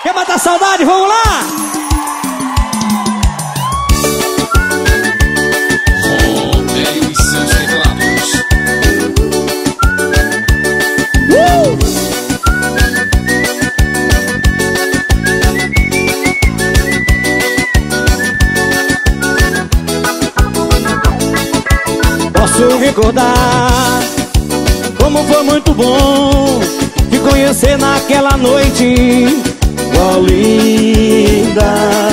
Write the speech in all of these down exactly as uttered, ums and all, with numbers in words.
Quer matar saudade? Vamos lá! Rodeio e seus teclados. Uh! Posso recordar como foi muito bom te conhecer naquela noite. Oh, linda,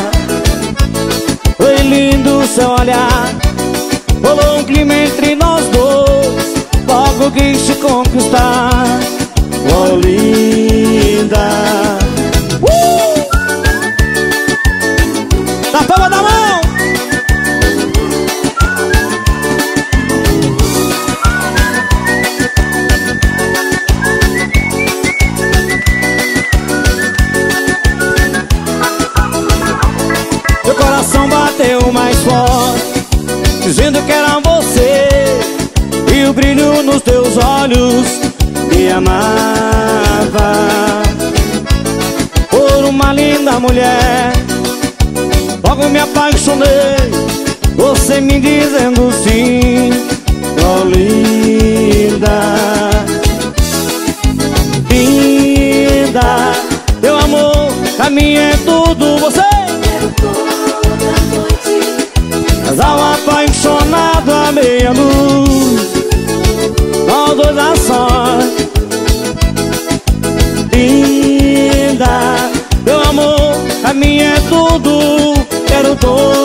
foi lindo seu olhar. Rolou um clima entre nós dois, logo quis te conquistar. Oh, linda, uh! Na palma da mão. Meu coração bateu mais forte, dizendo que era você, e o brilho nos teus olhos me amava. Por uma linda mulher, logo me apaixonei, você me dizendo sim. Oh, linda, linda, teu amor, pra mim é tudo. Você casal apaixonado à meia-luz, nós dois a sós. Linda, meu amor, a mim é tudo. Quero toda